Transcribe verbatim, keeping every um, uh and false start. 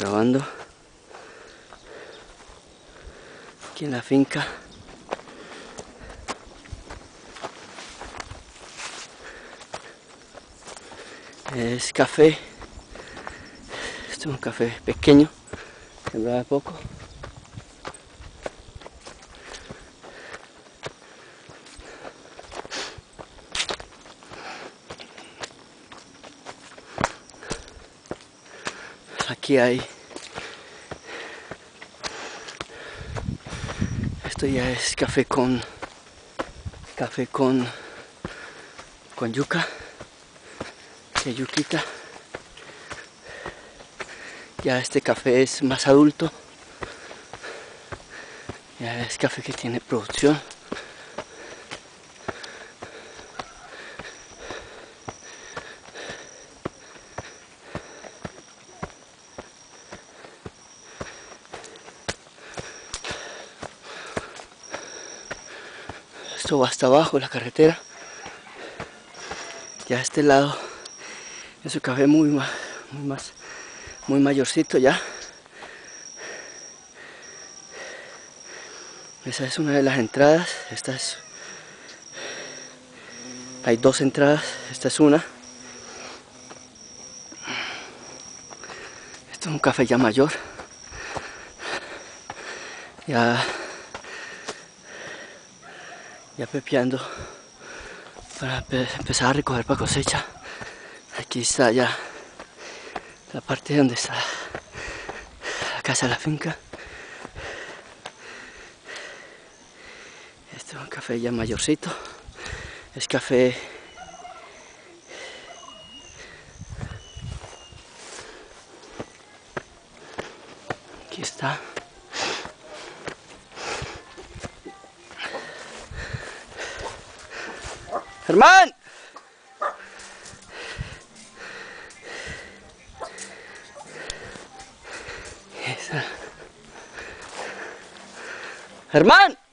grabando aquí en la finca. Es café, este es un café pequeño, sembrado poco. Aquí hay, esto ya es café con, café con, con yuca, de yuquita. Ya este café es más adulto, ya es café que tiene producción. Esto va hasta abajo la carretera. Ya a este lado es un café muy más, muy más, muy mayorcito ya. Esa es una de las entradas. Esta es, hay dos entradas. Esta es una. Esto es un café ya mayor. Ya, ya pepeando para empezar a recoger para cosecha. Aquí está ya la parte donde está la casa de la finca. Este es un café ya mayorcito. Es café aquí está. Germán. Esa. Germán.